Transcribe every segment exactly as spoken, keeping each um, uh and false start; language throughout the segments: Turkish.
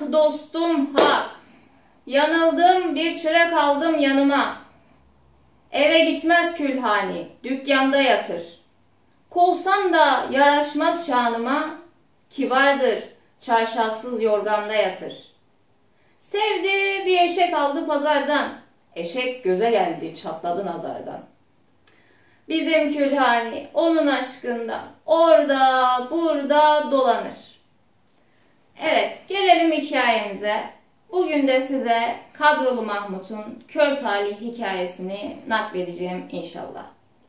Hak dostum hak. Yanıldım bir çırak aldım yanıma. Eve gitmez külhani, dükkanda yatır. Kovsam da yaraşmaz şanıma, kibardır, çarşafsız yorganda yatır. Sevdi bir eşek aldı pazardan, eşek göze geldi çatladı nazardan. Bizim külhani onun aşkından orada burada dolanır. Evet, gelelim hikayemize. Bugün de size Kadrolu Mahmut'un Kör Talih hikayesini nakledeceğim inşallah.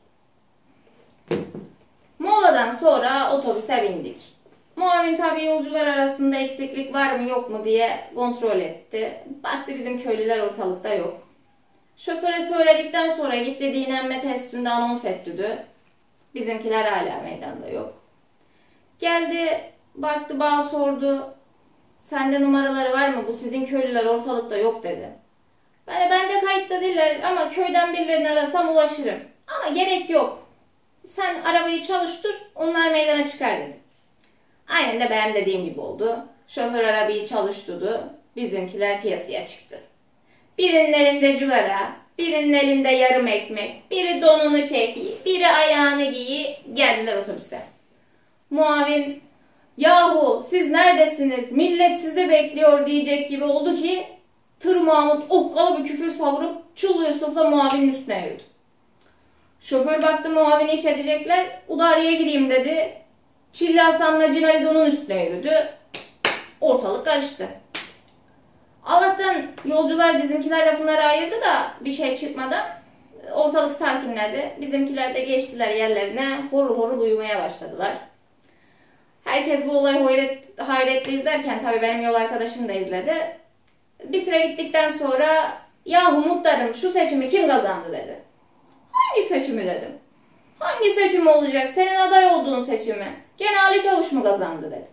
Moladan sonra otobüse bindik. Muavin tabi yolcular arasında eksiklik var mı yok mu diye kontrol etti. Baktı bizim köylüler ortalıkta yok. Şoföre söyledikten sonra git dediği inenme testinde anons ettüdü. Bizimkiler hala meydanda yok. Geldi, baktı bana sordu. Sende numaraları var mı? Bu sizin köylüler ortalıkta yok dedi. Ben de bende kayıtlı değiller ama köyden birilerini arasam ulaşırım. Ama gerek yok. Sen arabayı çalıştır, onlar meydana çıkar dedi. Aynen de benim dediğim gibi oldu. Şoför arabayı çalıştırdı. Bizimkiler piyasaya çıktı. Birinin elinde cüvera, birinin elinde yarım ekmek, biri donunu çekiyi, biri ayağını giyi, geldiler otobüse. Muavin, yahu siz neredesiniz, millet sizi bekliyor diyecek gibi oldu ki Tır Mahmut okkalı bir küfür savurup Çullu Yusuf'la muavinin üstüne yürüdü. Şoför baktı muavini iş edecekler, udariye gireyim dedi. Çilli Hasan'la Cinali Don'un üstüne yürüdü. Ortalık karıştı. Allah'tan yolcular bizimkilerle bunları ayırdı da bir şey çıkmadan ortalık sakinledi. Bizimkiler de geçtiler yerlerine, horul horul uyumaya başladılar. Herkes bu olayı hayret, hayretle izlerken tabii benim yol arkadaşım da izledi. Bir süre gittikten sonra yahu muhtarım şu seçimi kim kazandı dedi. Hangi seçimi dedim. Hangi seçimi olacak? Senin aday olduğun seçimi. Gene Ali Çavuş mu kazandı dedi.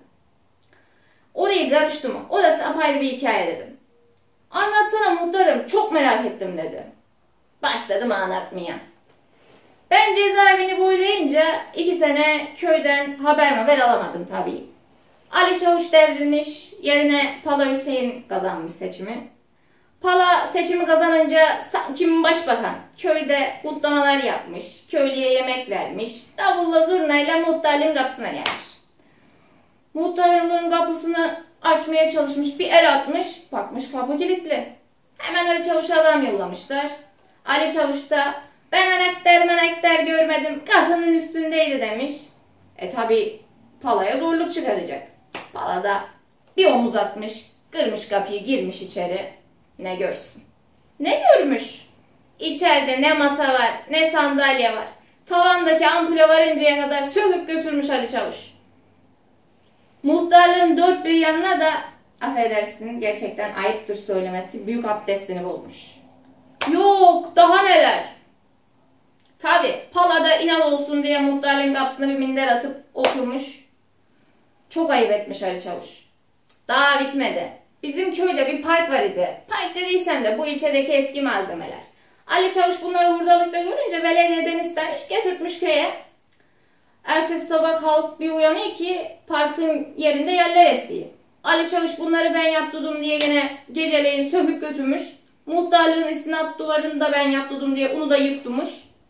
Orayı karıştı mı? Orası apayrı bir hikaye dedim. Anlatsana muhtarım çok merak ettim dedi. Başladım anlatmaya. Ben cezaevini boylayınca iki sene köyden haber haber alamadım tabii. Ali Çavuş devrilmiş, yerine Pala Hüseyin kazanmış seçimi. Pala seçimi kazanınca sanki başbakan köyde kutlamalar yapmış, köylüye yemek vermiş, davulla zurnayla muhtarlığın kapısına gelmiş. Muhtarlığın kapısını açmaya çalışmış, bir el atmış, bakmış kapı kilitli. Hemen Ali Çavuş'a adam yollamışlar. Ali Çavuş da ben anahtar manahtar görmedim, kapının üstündeydi demiş. E tabi Pala'ya zorluk çıkaracak. Pala da bir omuz atmış, kırmış kapıyı, girmiş içeri. Ne görsün? Ne görmüş? İçeride ne masa var, ne sandalye var. Tavandaki ampule varıncaya kadar söküp götürmüş Ali Çavuş. Muhtarlığın dört bir yanına da, affedersin gerçekten ayıptır söylemesi, büyük abdestini bozmuş. Yok, daha neler? Tabi Pala'da inat olsun diye muhtarlığın kapısına bir minder atıp oturmuş. Çok ayıp etmiş Ali Çavuş. Daha bitmedi. Bizim köyde bir park var idi. Park dediysem de bu ilçedeki eski malzemeler. Ali Çavuş bunları hurdalıkta görünce belediyeden istemiş, getirtmiş köye. Ertesi sabah halk bir uyanıyor ki parkın yerinde yerler esiyor. Ali Çavuş bunları ben yaptırdım diye gene geceleyin söküp götürmüş. Muhtarlığın istinat duvarını da ben yaptırdım diye onu da yıktırmış.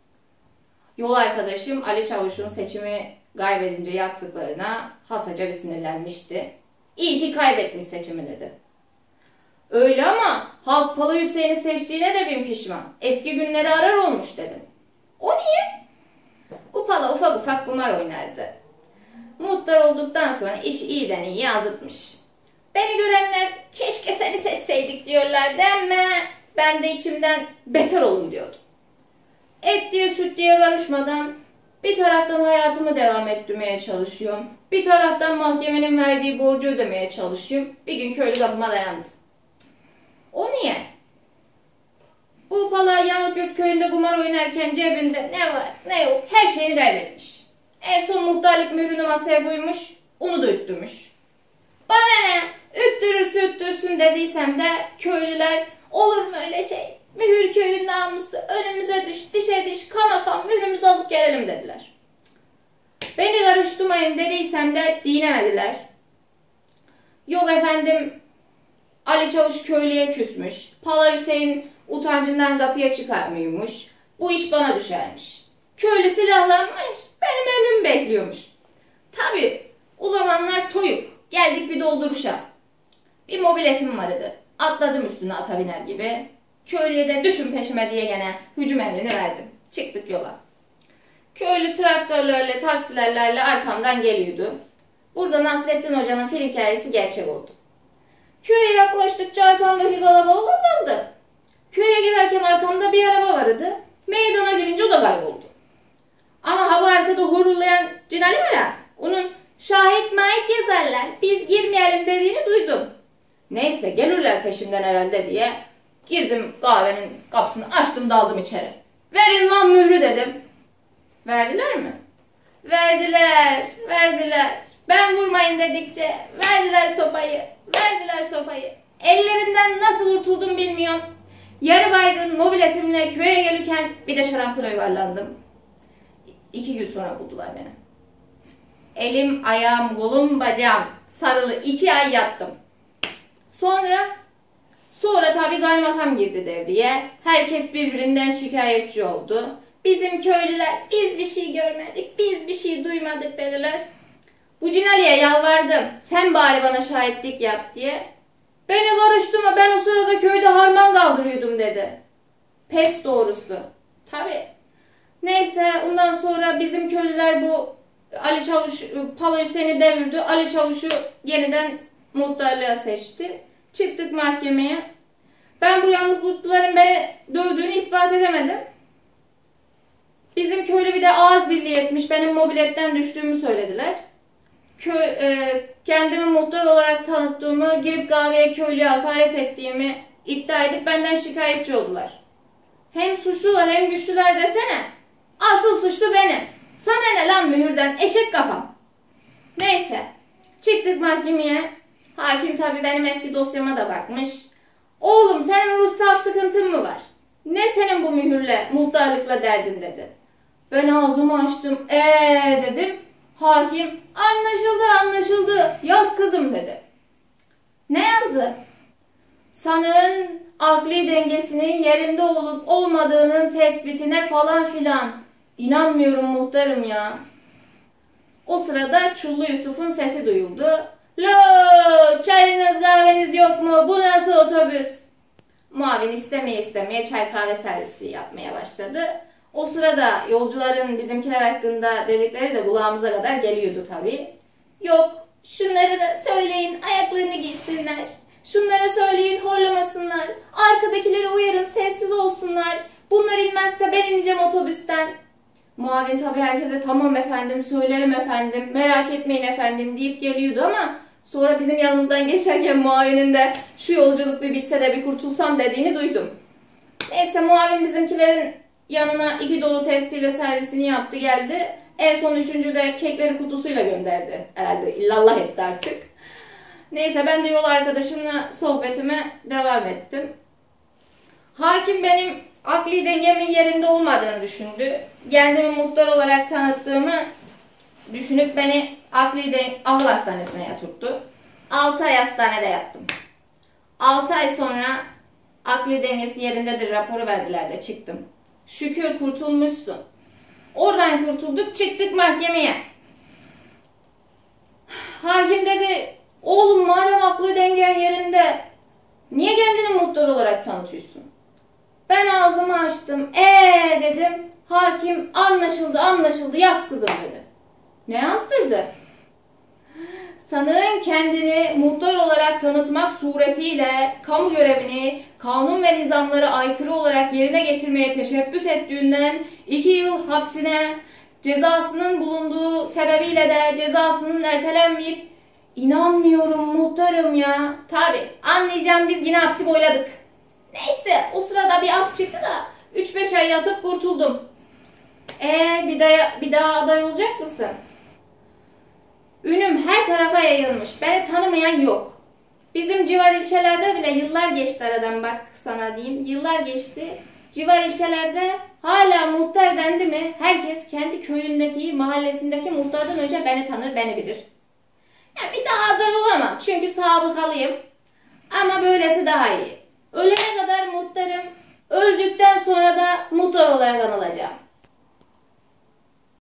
Yol arkadaşım Ali Çavuş'un seçimi kaybedince yaptıklarına hasaca bir sinirlenmişti. İyi ki kaybetmiş seçimi dedi. Öyle ama halk Pala Hüseyin'i seçtiğine de bin pişman. Eski günleri arar olmuş dedim. O niye? Bu Pala ufak ufak kumar oynardı. Muhtar olduktan sonra iş iyiden iyiye azıtmış. Beni görenler keşke seni seçseydik diyorlardı ama ben de içimden beter olun diyordum. Et diye süt diye karışmadan bir taraftan hayatımı devam ettirmeye çalışıyorum. Bir taraftan mahkemenin verdiği borcu ödemeye çalışıyorum. Bir gün köylü kapıma dayandı. O niye? Bu Pala Yanıkyurt köyünde kumar oynarken cebinde ne var ne yok her şeyini kaybetmiş. En son muhtarlık mührünü masaya koymuş, onu da üttürmüş. Bana ne? Üttürürse üttürsün dediysem de köylüler olur mu öyle şey? Mühür köyün namusu önümüze düş, dişe diş, kana kan mührümüzü alıp gelelim dediler. Beni karıştırmayın dediysem de dinemediler. Yok efendim Ali Çavuş köylüye küsmüş. Pala Hüseyin utancından kapıya çıkarmıyormuş. Bu iş bana düşermiş. Köylü silahlanmış. Benim emrimi bekliyormuş. Tabi o zamanlar toyuk. Geldik bir dolduruşa. Bir mobiletim vardı. Atladım üstüne ata biner gibi. Köylüye de düşün peşime diye gene hücum emrini verdim. Çıktık yola. Köylü traktörlerle, taksilerle arkamdan geliyordu. Burada Nasrettin Hoca'nın fil hikayesi gerçek oldu. Köye yaklaştıkça arkamdaki kalabalık azaldı. Köye girerken arkamda bir araba vardı. Meydana girince o da kayboldu. Ama hava arkada horulayan Cinali var ha, onun şahit mahit yazarlar, biz girmeyelim dediğini duydum. Neyse gelirler peşimden herhalde diye girdim kahvenin kapısını açtım daldım içeri. Verin lan mührü dedim. Verdiler mi? Verdiler, verdiler. Ben vurmayın dedikçe verdiler sopayı, verdiler sopayı. Ellerinden nasıl kurtuldum bilmiyorum. Yarı baygın mobiletimle köye gelirken bir de şarampole yuvarlandım. İki gün sonra buldular beni. Elim, ayağım, kolum, bacağım sarılı iki ay yattım. Sonra, sonra tabii kaymakam girdi devreye. Herkes birbirinden şikayetçi oldu. Bizim köylüler biz bir şey görmedik, biz bir şey duymadık dediler. Bu Cinali'ye yalvardım. Sen bari bana şahitlik yap diye. Beni karıştırma, ben o sırada köyde harman kaldırıyordum dedi. Pes doğrusu. Tabii. Neyse ondan sonra bizim köylüler bu Ali Çavuş, Pala Hüseyin'i devirdi. Ali Çavuş'u yeniden muhtarlığa seçti. Çıktık mahkemeye. Ben bu yanlıklıların beni dövdüğünü ispat edemedim. Bizim köylü bir de ağız birliği etmiş. Benim mobiletten düştüğümü söylediler. Köy, e, kendimi muhtar olarak tanıttığımı, girip kahveye köylüye hakaret ettiğimi iddia edip benden şikayetçi oldular. Hem suçlular hem güçlüler desene. Asıl suçlu benim. Sana ne lan mühürden eşek kafam. Neyse. Çıktık mahkemeye. Hakim tabii benim eski dosyama da bakmış. Oğlum senin ruhsal sıkıntın mı var? Ne senin bu mühürle, muhtarlıkla derdin dedi. Ben ağzımı açtım. Eee dedim. Hakim anlaşıldı anlaşıldı yaz kızım dedi. Ne yazdı? Sanığın akli dengesinin yerinde olup olmadığının tespitine falan filan. İnanmıyorum muhtarım ya. O sırada Çullu Yusuf'un sesi duyuldu. Lo, çayınız kahveniz yok mu? Bu nasıl otobüs? Muavin istemeye istemeye çay kahve servisi yapmaya başladı. O sırada yolcuların bizimkiler hakkında dedikleri de kulağımıza kadar geliyordu tabii. Yok, şunları da söyleyin ayaklarını giysinler. Şunlara söyleyin horlamasınlar. Arkadakileri uyarın sessiz olsunlar. Bunlar inmezse ben ineceğim otobüsten. Muavin tabii herkese tamam efendim söylerim efendim merak etmeyin efendim deyip geliyordu ama sonra bizim yanımızdan geçerken muavinin de şu yolculuk bir bitse de bir kurtulsam dediğini duydum. Neyse muavin bizimkilerin yanına iki dolu tepsiyle servisini yaptı geldi. En son üçüncü de kekleri kutusuyla gönderdi. Herhalde illallah etti artık. Neyse ben de yol arkadaşımla sohbetime devam ettim. Hakim benim akli dengemin yerinde olmadığını düşündü. Kendimi muhtar olarak tanıttığımı düşünüp beni akli de akıl hastanesine yatırttı. altı ay hastanede yattım. altı ay sonra akli dengesi yerindedir raporu verdiler de çıktım. Şükür kurtulmuşsun. Oradan kurtulduk çıktık mahkemeye. Hakim dedi oğlum madem aklı dengen yerinde niye kendini muhtar olarak tanıtıyorsun? Ben ağzımı açtım. Eee dedim. Hakim anlaşıldı anlaşıldı yaz kızım dedi. Ne yazdırdı? Sanığın kendini muhtar olarak tanıtmak suretiyle kamu görevini kanun ve nizamlara aykırı olarak yerine getirmeye teşebbüs ettiğinden iki yıl hapsine cezasının bulunduğu sebebiyle de cezasının ertelenmeyip inanmıyorum muhtarım ya. Tabi anlayacağım biz yine hapsi boyladık. Neyse o sırada bir af çıktı da üç beş ay yatıp kurtuldum. Eee bir daha, bir daha aday olacak mısın? Ünüm her tarafa yayılmış. Beni tanımayan yok. Bizim civar ilçelerde bile yıllar geçti aradan bak sana diyeyim. Yıllar geçti. Civar ilçelerde hala muhtar dendi mi herkes kendi köyündeki, mahallesindeki muhtardan önce beni tanır, beni bilir. Yani bir daha aday olamam çünkü sabıkalıyım. Ama böyle daha iyi. Ölene kadar muhtarım, öldükten sonra da muhtar olarak anılacağım.